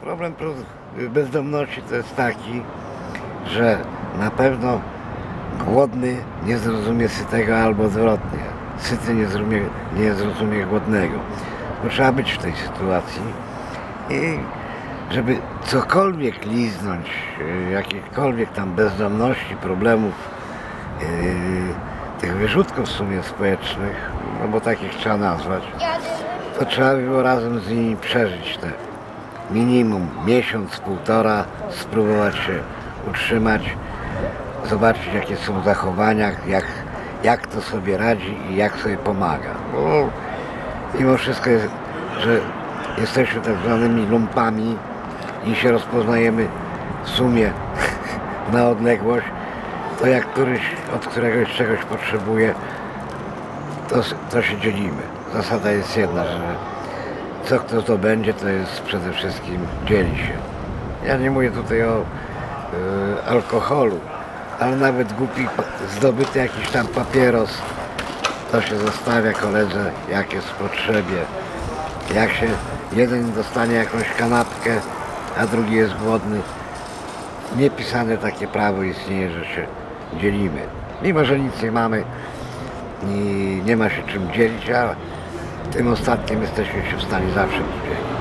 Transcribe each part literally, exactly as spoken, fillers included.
Problem bezdomności to jest taki, że na pewno głodny nie zrozumie sytego albo odwrotnie. Syty nie zrozumie, nie zrozumie głodnego. Bo trzeba być w tej sytuacji i żeby cokolwiek liznąć, jakiekolwiek tam bezdomności, problemów, yy, tych wyrzutków w sumie społecznych, no bo takich trzeba nazwać, to trzeba było razem z nimi przeżyć te minimum miesiąc, półtora, spróbować się utrzymać, zobaczyć jakie są zachowania, jak, jak to sobie radzi i jak sobie pomaga. Bo mimo wszystko, jest, że jesteśmy tak zwanymi lumpami i się rozpoznajemy w sumie na odległość, to jak któryś od któregoś czegoś potrzebuje, to, to się dzielimy. Zasada jest jedna, że co kto to będzie, to jest przede wszystkim dzieli się. Ja nie mówię tutaj o y, alkoholu, ale nawet głupi zdobyty jakiś tam papieros, to się zostawia koledze, jak jest w potrzebie. Jak się jeden dostanie jakąś kanapkę, a drugi jest głodny, niepisane takie prawo istnieje, że się dzielimy. Mimo że nic nie mamy i nie ma się czym dzielić, a tym ostatnim jesteśmy się w stanie zawsze podzielić.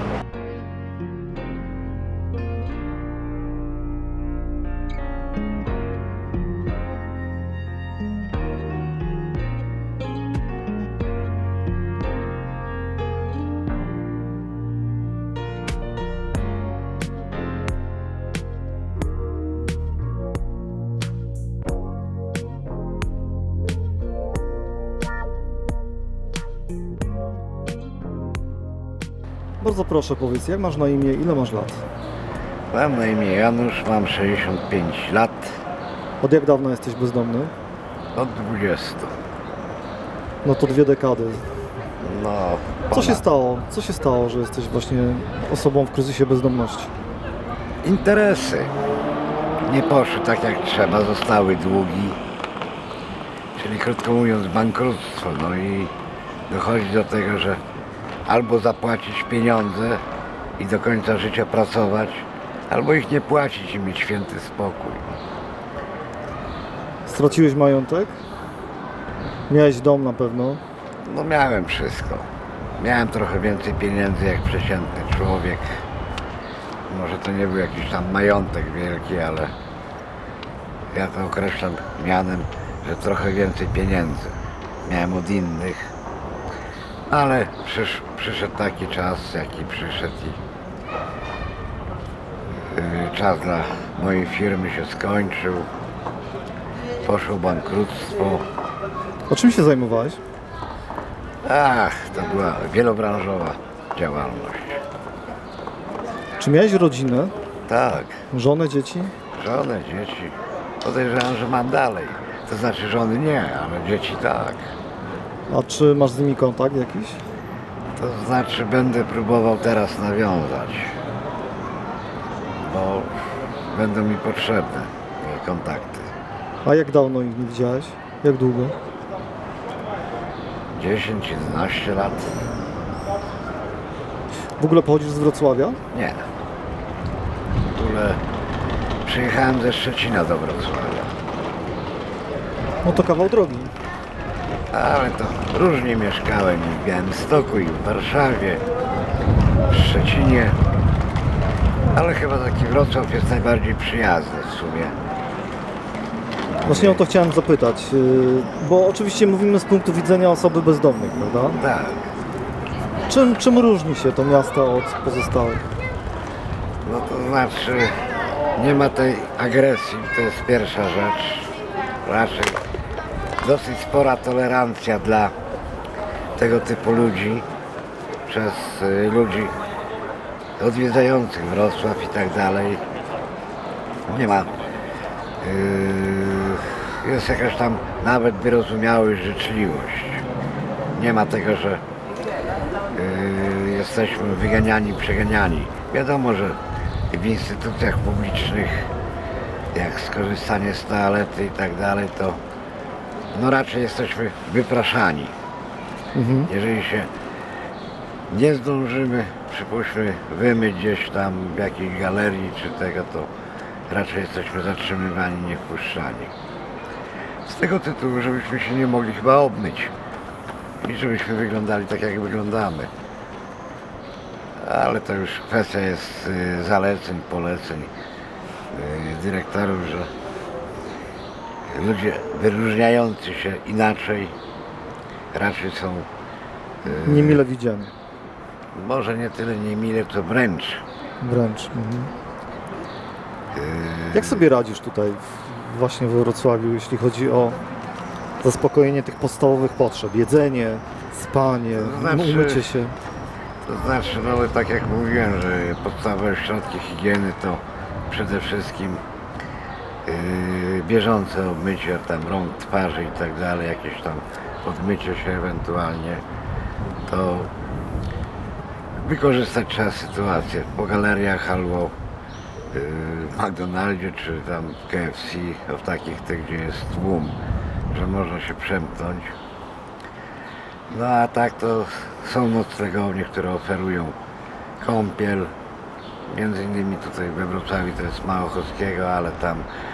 Bardzo proszę, powiedz, jak masz na imię, ile masz lat? Mam na imię Janusz, mam sześćdziesiąt pięć lat. Od jak dawna jesteś bezdomny? Od dwudziestu. No to dwie dekady. No, Co się stało? Co się stało, że jesteś właśnie osobą w kryzysie bezdomności? Interesy nie poszły tak jak trzeba, zostały długi. Czyli krótko mówiąc bankructwo. No i dochodzi do tego, że albo zapłacić pieniądze i do końca życia pracować, albo ich nie płacić i mieć święty spokój. Straciłeś majątek? Miałeś dom na pewno? No miałem wszystko. Miałem trochę więcej pieniędzy jak przeciętny człowiek. Może to nie był jakiś tam majątek wielki, ale ja to określam mianem, że trochę więcej pieniędzy miałem od innych. Ale przysz, przyszedł taki czas, jaki przyszedł i yy, czas dla mojej firmy się skończył. Poszło bankructwo. A czym się zajmowałeś? Ach, to była wielobranżowa działalność. Czy miałeś rodzinę? Tak, Żonę, dzieci? żonę, dzieci. Podejrzewam, że mam dalej. To znaczy żony nie, ale dzieci tak. A czy masz z nimi kontakt jakiś? To znaczy będę próbował teraz nawiązać, bo będą mi potrzebne te kontakty. A jak dawno ich nie widziałeś? Jak długo? dziesięć jedenaście lat? W ogóle pochodzisz z Wrocławia? Nie. W ogóle przyjechałem ze Szczecina do Wrocławia. No to kawał drogi. Ale to różnie mieszkałem i w Białymstoku, i w Warszawie, w Szczecinie. Ale chyba taki Wrocław jest najbardziej przyjazny w sumie. Właśnie o to chciałem zapytać, yy, bo oczywiście mówimy z punktu widzenia osoby bezdomnej, prawda? Tak. Czym, czym różni się to miasto od pozostałych? No to znaczy nie ma tej agresji, to jest pierwsza rzecz. Raczej dosyć spora tolerancja dla tego typu ludzi przez y, ludzi odwiedzających Wrocław i tak dalej. Nie ma. Yy, jest jakaś tam nawet wyrozumiałość, życzliwość. Nie ma tego, że yy, jesteśmy wyganiani, przeganiani. Wiadomo, że w instytucjach publicznych, jak skorzystanie z toalety i tak dalej, to no raczej jesteśmy wypraszani. Mhm. Jeżeli się nie zdążymy przypuśćmy wymyć gdzieś tam w jakiejś galerii czy tego, to raczej jesteśmy zatrzymywani, nie wpuszczani. Z tego tytułu, żebyśmy się nie mogli chyba obmyć i żebyśmy wyglądali tak, jak wyglądamy. Ale to już kwestia jest zaleceń, poleceń dyrektorów, że ludzie wyróżniający się inaczej raczej są Niemile widziani. może nie tyle niemile, co wręcz. Wręcz. Mhm. Jak sobie radzisz tutaj w, właśnie we Wrocławiu, jeśli chodzi o zaspokojenie tych podstawowych potrzeb? Jedzenie, spanie, To znaczy- umycie się. To znaczy, no tak jak mówiłem, że podstawowe środki higieny to przede wszystkim yy, bieżące obmycie tam rąk, twarzy i tak dalej, jakieś tam podmycie się ewentualnie, to wykorzystać trzeba sytuację po galeriach albo yy, w McDonaldzie czy tam w K F C, no w takich tych, gdzie jest tłum, że można się przemknąć. No a tak to są noclegownie, które oferują kąpiel, między innymi tutaj we Wrocławiu to jest Małochowskiego, ale tam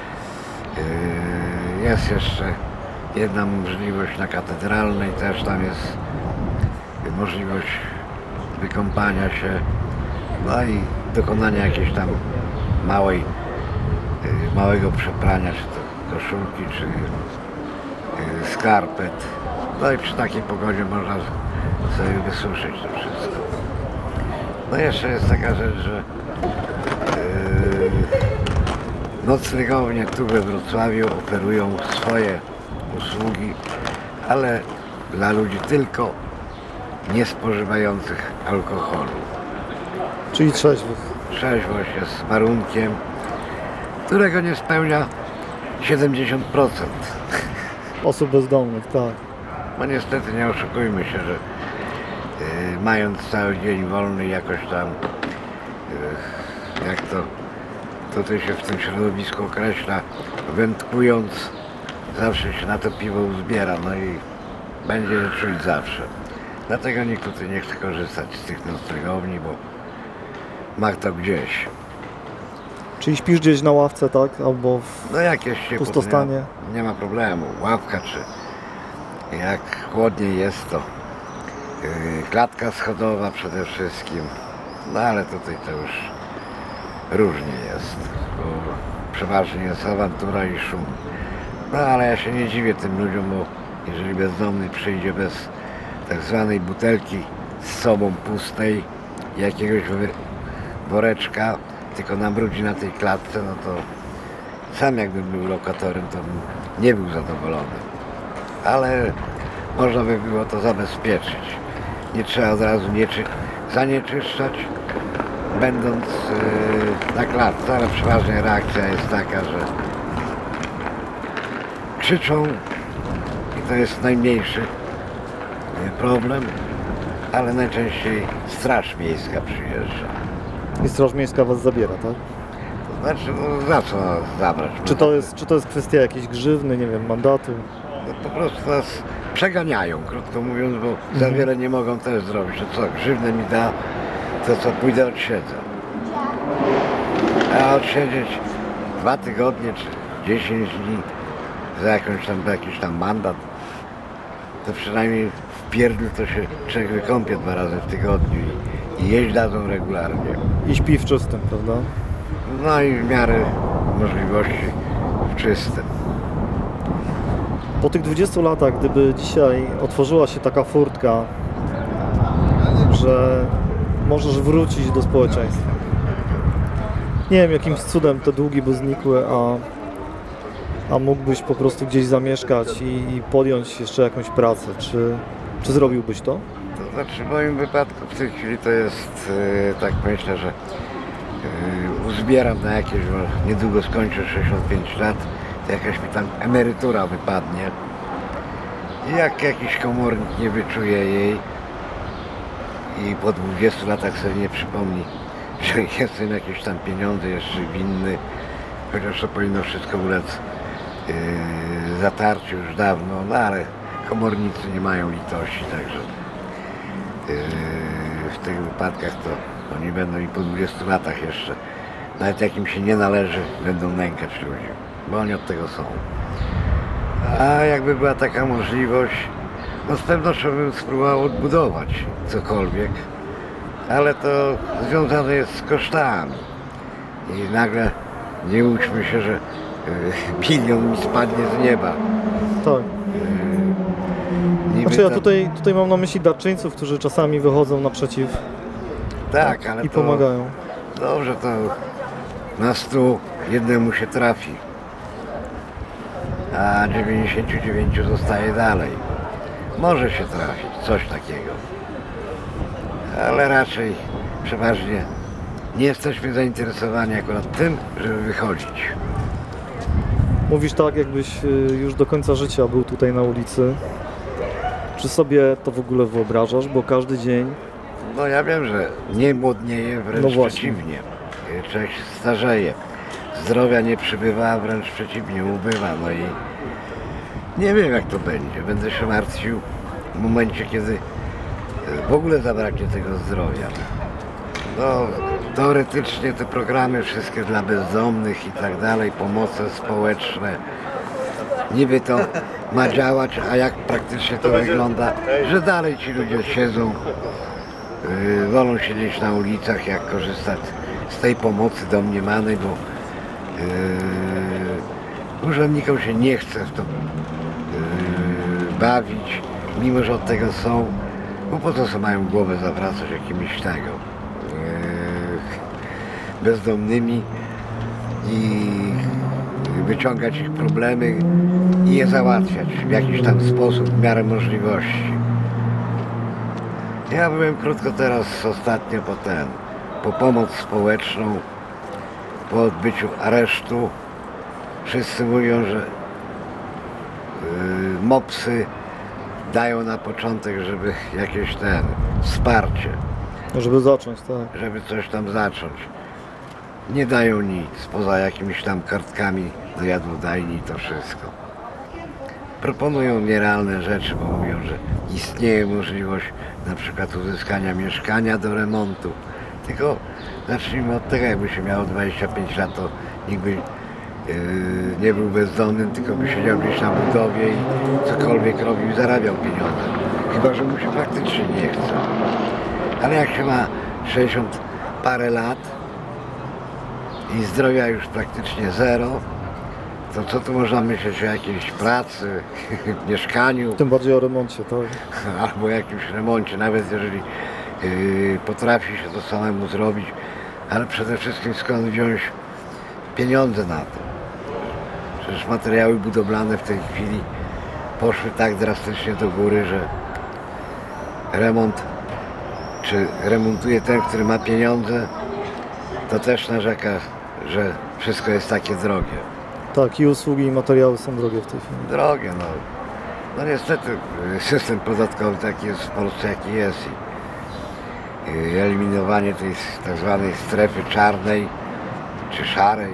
yy, jest jeszcze jedna możliwość na Katedralnej, też tam jest możliwość wykąpania się, no i dokonania jakiejś tam małej, yy, małego przeprania, czy to koszulki, czy yy, skarpet. No i przy takiej pogodzie można sobie wysuszyć to wszystko. No jeszcze jest taka rzecz, że yy, noclegownie tu we Wrocławiu oferują swoje usługi, ale dla ludzi tylko niespożywających alkoholu. Czyli trzeźwych. Trzeźwość jest warunkiem, którego nie spełnia siedemdziesiąt procent. Osób bezdomnych, tak. No niestety nie oszukujmy się, że yy, mając cały dzień wolny jakoś tam, yy, jak to tutaj się w tym środowisku określa, wędkując, zawsze się na to piwo uzbiera, no i będzie je czuć zawsze. Dlatego nikt tutaj nie chce korzystać z tych noclegowni, bo ma to gdzieś. Czyli śpisz gdzieś na ławce, tak? Albo w No jakieś się pustostanie. Nie ma, nie ma problemu, ławka czy jak chłodniej jest, to yy, klatka schodowa przede wszystkim, no ale tutaj to już różnie jest, bo przeważnie jest awantura i szum. No ale ja się nie dziwię tym ludziom, bo jeżeli bezdomny przyjdzie bez tak zwanej butelki z sobą pustej, jakiegoś woreczka, tylko nabrudzi na tej klatce, no to sam jakbym był lokatorem, to bym nie był zadowolony. Ale można by było to zabezpieczyć. Nie trzeba od razu nieczy, zanieczyszczać, będąc yy, na klatce, ale przeważnie reakcja jest taka, że krzyczą i to jest najmniejszy yy, problem, ale najczęściej straż miejska przyjeżdża. I Straż Miejska was zabiera, tak? To znaczy, no za co zabrać? Czy to jest, czy to jest kwestia jakiejś grzywny, nie wiem, mandatu? No, po prostu nas przeganiają, krótko mówiąc, bo za wiele nie mogą też zrobić. To co, grzywnę mi da, to co, pójdę odsiedzę. A odsiedzieć dwa tygodnie czy dziesięć dni za jakąś tam, jakiś tam mandat, to przynajmniej w pierdlu to się człowiek wykąpie dwa razy w tygodniu i, i jeść dadzą regularnie. I śpi w czystym, prawda? No i w miarę możliwości w czystym. Po tych dwudziestu latach, gdyby dzisiaj otworzyła się taka furtka, że możesz wrócić do społeczeństwa. Nie wiem, jakimś cudem te długi by znikły, a, a mógłbyś po prostu gdzieś zamieszkać i, i podjąć jeszcze jakąś pracę. Czy, czy zrobiłbyś to? To znaczy w moim wypadku w tej chwili to jest, e, tak myślę, że e, uzbieram na jakieś, bo niedługo skończę sześćdziesiąt pięć lat, to jakaś mi tam emerytura wypadnie. I jak jakiś komornik nie wyczuje jej i po dwudziestu latach sobie nie przypomni, że jestem jakieś tam pieniądze jeszcze winny, chociaż to powinno wszystko ulec yy, zatarciu już dawno, no ale komornicy nie mają litości, także yy, w tych wypadkach to oni będą i po dwudziestu latach jeszcze, nawet jak im się nie należy, będą nękać ludzi, bo oni od tego są. A jakby była taka możliwość, no z pewnością bym spróbował odbudować cokolwiek, ale to związane jest z kosztami. I nagle nie łudźmy się, że y, milion mi spadnie z nieba. Tak. Y, Znaczy ja ta- tutaj, tutaj mam na myśli darczyńców, którzy czasami wychodzą naprzeciw Tak, ale i to pomagają. dobrze, to na stu jednemu się trafi, a dziewięćdziesięciu dziewięciu zostaje dalej. Może się trafić coś takiego, ale raczej przeważnie nie jesteśmy zainteresowani akurat tym, żeby wychodzić. Mówisz tak, jakbyś y, już do końca życia był tutaj na ulicy. Czy sobie to w ogóle wyobrażasz? Bo każdy dzień, No ja wiem, że nie młodnieje, wręcz No właśnie. przeciwnie. Człowiek się starzeje. Zdrowia nie przybywa, a wręcz przeciwnie, ubywa. No i nie wiem, jak to będzie. Będę się martwił w momencie, kiedy w ogóle zabraknie tego zdrowia. No, teoretycznie te programy wszystkie dla bezdomnych i tak dalej, pomoce społeczne, niby to ma działać, a jak praktycznie to wygląda, że dalej ci ludzie siedzą, yy, wolą siedzieć na ulicach, jak korzystać z tej pomocy domniemanej, bo yy, urzędnikom się nie chce w to yy, bawić, mimo że od tego są, bo po co sobie mają głowę zawracać jakimiś tego yy, bezdomnymi i wyciągać ich problemy i je załatwiać w jakiś tam sposób, w miarę możliwości. Ja byłem krótko teraz ostatnio po ten, po pomoc społeczną, po odbyciu aresztu. Wszyscy mówią, że yy, mopsy dają na początek, żeby jakieś ten wsparcie, żeby zacząć, tak. żeby coś tam zacząć. Nie dają nic, poza jakimiś tam kartkami do jadłodajni, to wszystko. Proponują nierealne rzeczy, bo mówią, że istnieje możliwość na przykład uzyskania mieszkania do remontu. Tylko zacznijmy od tego, jakby się miało dwadzieścia pięć lat, to nikt by yy, nie był bezdomnym, tylko by siedział gdzieś na budowie i cokolwiek robił i zarabiał pieniądze. Chyba że mu się faktycznie nie chce. Ale jak się ma sześćdziesiąt parę lat i zdrowia już praktycznie zero, to co tu można myśleć o jakiejś pracy, mieszkaniu, Tym bardziej o remoncie, tak. albo jakimś remoncie, nawet jeżeli yy, potrafi się to samemu zrobić, ale przede wszystkim skąd wziąć pieniądze na to. Przecież materiały budowlane w tej chwili poszły tak drastycznie do góry, że remont, czy remontuje ten, który ma pieniądze, to też narzeka, że wszystko jest takie drogie. Tak, i usługi, i materiały są drogie w tej chwili. Drogie, no. No niestety system podatkowy taki jest w Polsce, jaki jest. I eliminowanie tej tak zwanej strefy czarnej czy szarej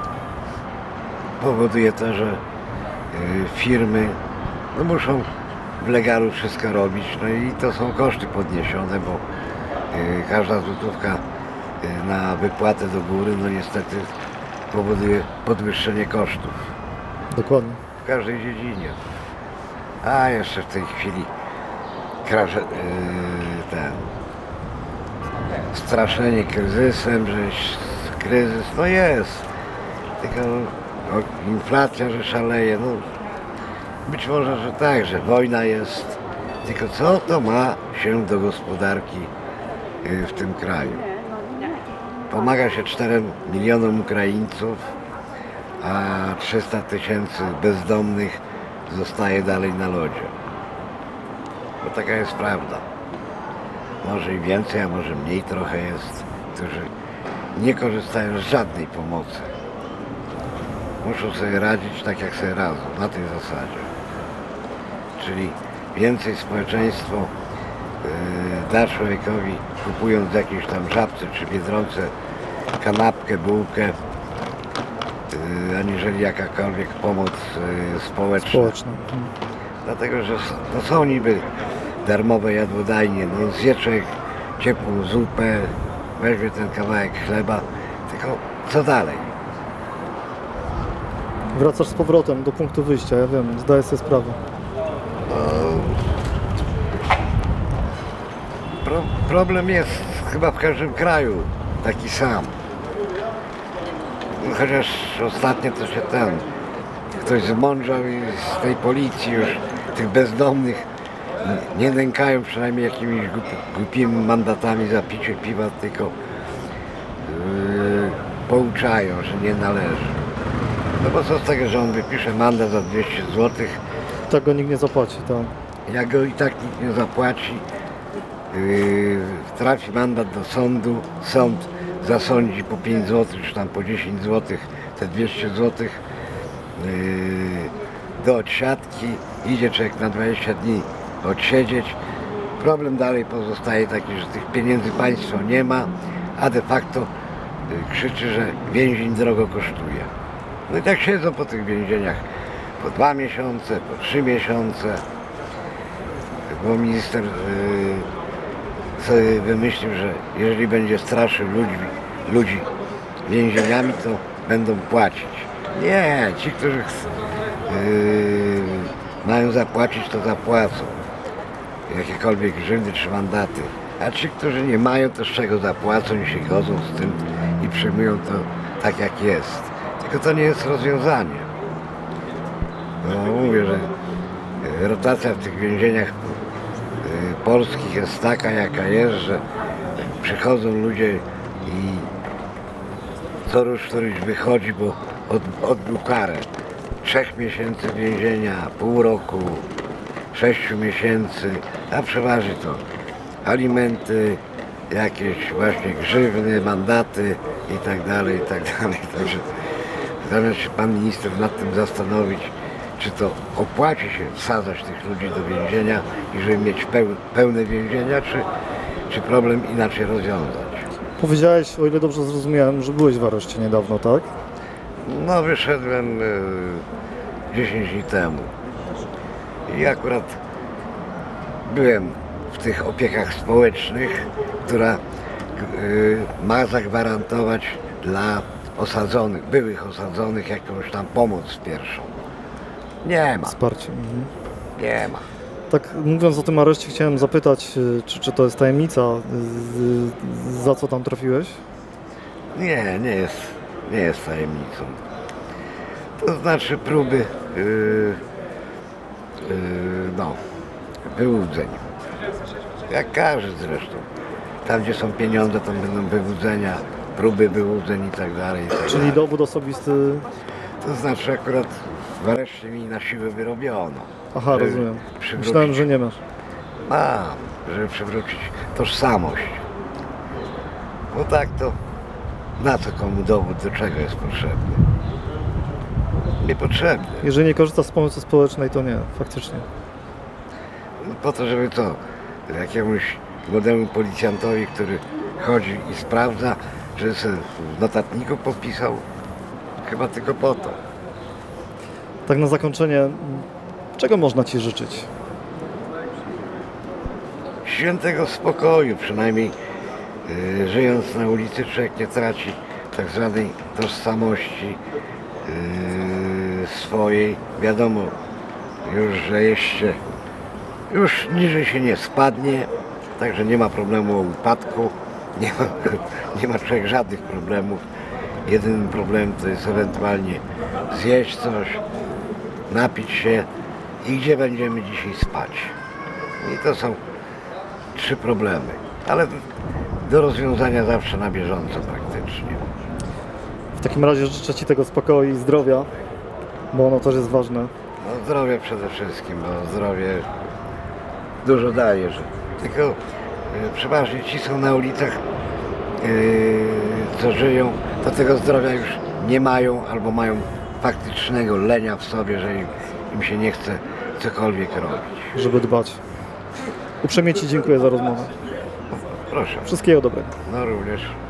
powoduje to, że firmy no, muszą w legalu wszystko robić, no i to są koszty podniesione, bo każda złotówka na wypłatę do góry, no niestety powoduje podwyższenie kosztów. Dokładnie. W każdej dziedzinie. A jeszcze w tej chwili kraże, yy, ten straszenie kryzysem, że kryzys no jest, tylko no, inflacja, że szaleje, no być może, że tak, że wojna jest, tylko co to ma się do gospodarki yy, w tym kraju? Pomaga się czterem milionom Ukraińców, a trzysta tysięcy bezdomnych zostaje dalej na lodzie. Bo taka jest prawda. Może i więcej, a może mniej trochę jest, którzy nie korzystają z żadnej pomocy. Muszą sobie radzić tak, jak sobie radzą, na tej zasadzie. Czyli więcej społeczeństwo yy, da człowiekowi, kupując jakieś tam Żabce czy Biedronce kanapkę, bułkę, yy, aniżeli jakakolwiek pomoc yy, społeczna. Społeczne. Dlatego, że no są niby darmowe jadłodajnie, no zje człowiek ciepłą zupę, weźmie ten kawałek chleba, tylko co dalej? Wracasz z powrotem do punktu wyjścia, ja wiem, zdaję sobie sprawę. Pro, problem jest chyba w każdym kraju taki sam. No, chociaż ostatnio to się ten, ktoś zmądrzał i z tej policji już tych bezdomnych nie nękają przynajmniej jakimiś głupi, głupimi mandatami za picie piwa, tylko yy, pouczają, że nie należy. No bo co z tego, że on wypisze mandat za dwieście złotych, Tak go nikt nie zapłaci, tak. jak go i tak nikt nie zapłaci, yy, trafi mandat do sądu, sąd zasądzi po pięć złotych, czy tam po dziesięć złotych, te dwieście złotych yy, do odsiadki, idzie człowiek na dwadzieścia dni odsiedzieć. Problem dalej pozostaje taki, że tych pieniędzy państwo nie ma, a de facto yy, krzyczy, że więzień drogo kosztuje. No i tak siedzą po tych więzieniach po dwa miesiące, po trzy miesiące, bo minister yy, sobie wymyślił, że jeżeli będzie straszył ludzi, ludzi więzieniami, to będą płacić. Nie, ci, którzy yy, mają zapłacić, to zapłacą. Jakiekolwiek grzywny czy mandaty. A ci, którzy nie mają, to z czego zapłacą i się godzą z tym i przyjmują to tak, jak jest. Tylko to nie jest rozwiązanie. No, mówię, że rotacja w tych więzieniach polskich jest taka, jaka jest, że przychodzą ludzie i co rusz któryś wychodzi, bo od, odbył karę trzech miesięcy więzienia, pół roku, sześciu miesięcy, a przeważnie to alimenty, jakieś właśnie grzywny, mandaty i tak dalej, i tak dalej. Także zamiast się pan minister nad tym zastanowić, czy to opłaci się wsadzać tych ludzi do więzienia i żeby mieć peł, pełne więzienia, czy, czy problem inaczej rozwiązać. Powiedziałeś, o ile dobrze zrozumiałem, że byłeś w areszcie niedawno, tak? No wyszedłem y, dziesięć dni temu i akurat byłem w tych opiekach społecznych, która y, ma zagwarantować dla osadzonych, byłych osadzonych jakąś tam pomoc pierwszą. Nie ma. Wsparcie. Mhm. Nie ma. Tak mówiąc o tym areszcie, chciałem zapytać, y, czy, czy to jest tajemnica, y, y, za co tam trafiłeś? Nie, nie jest, nie jest tajemnicą. To znaczy próby yy, yy, no, wyłudzeń. Jak każdy zresztą. Tam, gdzie są pieniądze, tam będą wyłudzenia, próby wyłudzeń i tak dalej. I tak Czyli dalej. dowód osobisty. To znaczy akurat w areszcie mi na siłę wyrobiono. Aha, żeby rozumiem. przywrócić- Myślałem, że nie masz. Mam, żeby przywrócić tożsamość. Bo tak to na co komu dowód, do czego jest potrzebny? Niepotrzebny. Jeżeli nie korzysta z pomocy społecznej, to nie, faktycznie. Po to, żeby to jakiemuś młodemu policjantowi, który chodzi i sprawdza, że sobie w notatniku podpisał, chyba tylko po to. Tak na zakończenie, czego można Ci życzyć? Świętego spokoju, przynajmniej yy, żyjąc na ulicy człowiek nie traci tak zwanej tożsamości yy, swojej. Wiadomo już, że jeszcze już niżej się nie spadnie, także nie ma problemu o upadku, nie ma, nie ma człowiek żadnych problemów. Jedynym problemem to jest ewentualnie zjeść coś, napić się i gdzie będziemy dzisiaj spać. I to są trzy problemy, ale do rozwiązania zawsze na bieżąco praktycznie. W takim razie życzę Ci tego spokoju i zdrowia, bo ono też jest ważne. No zdrowie przede wszystkim, bo zdrowie dużo daje, że tylko yy, przeważnie ci są na ulicach, yy, co żyją, to tego zdrowia już nie mają albo mają faktycznego lenia w sobie, że im, im się nie chce cokolwiek robić. Żeby dbać. Uprzejmie Ci dziękuję za rozmowę. Proszę. Wszystkiego dobrego. No również.